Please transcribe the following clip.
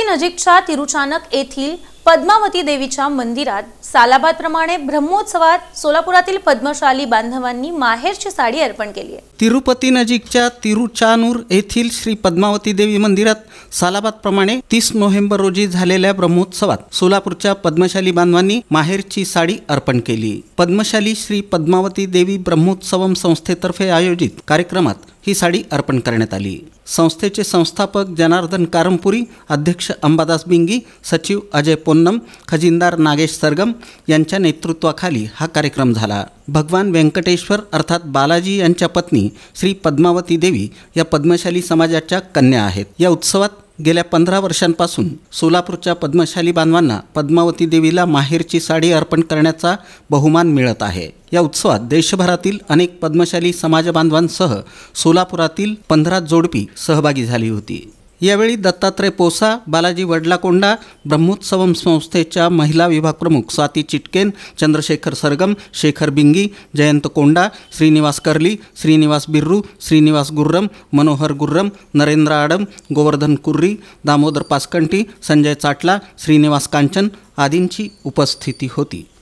नजीकच्या तिरुचानक येथील पद्मावती देवीच्या मंदिरात सालाबादप्रमाणे ब्रह्मोत्सवात सोलापुरातील पद्मशाली बांधवांनी माहेरची साडी अर्पण केली आहे। तिरुपती नजीकच्या तिरुचानूर येथील श्री पद्मावती देवी मंदिरात सालाबादप्रमाणे 30 नोव्हेंबर रोजी झालेल्या ब्रह्मोत्सवात सोलापूरच्या पद्मशाली बांधवांनी माहेरची साडी अर्पण केली। पद्मशाली श्री पद्मावती देवी ब्रह्मोत्सवम संस्थेतर्फे आयोजित कार्यक्रमात ही साडी अर्पण करण्यात आली। संस्थेचे संस्थापक जनार्दन कारंपुरी, अध्यक्ष अंबादास बिंगी, सचिव अजय पोन्नम, खजिनदार नागेश सरगम यांच्या नेतृत्वाखाली हा कार्यक्रम झाला। भगवान व्यंकटेश्वर अर्थात बालाजी यांच्या पत्नी श्री पद्मावती देवी या पद्मशाली समाजाच्या कन्या आहेत। या उत्सवात गेल्या 15 वर्षांपासून सोलापूरच्या पद्मशाली बांधवांना पद्मावती देवीला माहेरची साडी अर्पण करण्याचा बहुमान मिळत आहे। या उत्सवात देशभरातील अनेक पद्मशाली समाज बांधवांसह सोलापुरातील 15 जोडपी सहभागी झाली होती। यावेळी दत्तात्रय पोसा, बालाजी वडलाकोंडा, ब्रह्मोत्सवम संस्थेच्या महिला विभाग प्रमुख स्वाती चिटकेन, चंद्रशेखर सरगम, शेखर बिंगी, जयंत कोंडा, श्रीनिवास कर्ली, श्रीनिवास बिर्रू, श्रीनिवास गुर्रम, मनोहर गुर्रम, नरेंद्र आडम, गोवर्धन कुर्री, दामोदर पासकंटी, संजय चाटला, श्रीनिवास कांचन आदींची उपस्थिती होती।